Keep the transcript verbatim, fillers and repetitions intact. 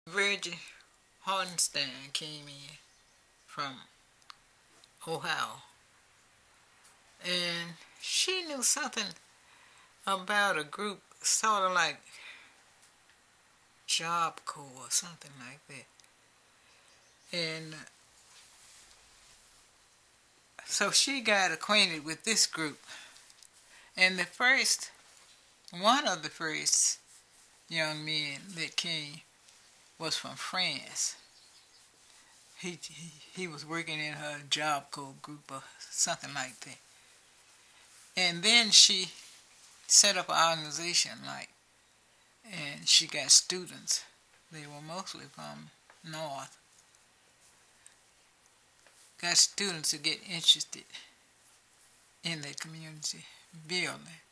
Virgie Hortenstein came in from Ohio, and she knew something about a group sort of like Job Corps or something like that. And so she got acquainted with this group. And the first, one of the first young men that came was from France. He, he, he was working in her Job Corps group or something like that. And then she set up an organization, like, and she got students. They were mostly from North. Got students to get interested in the community building.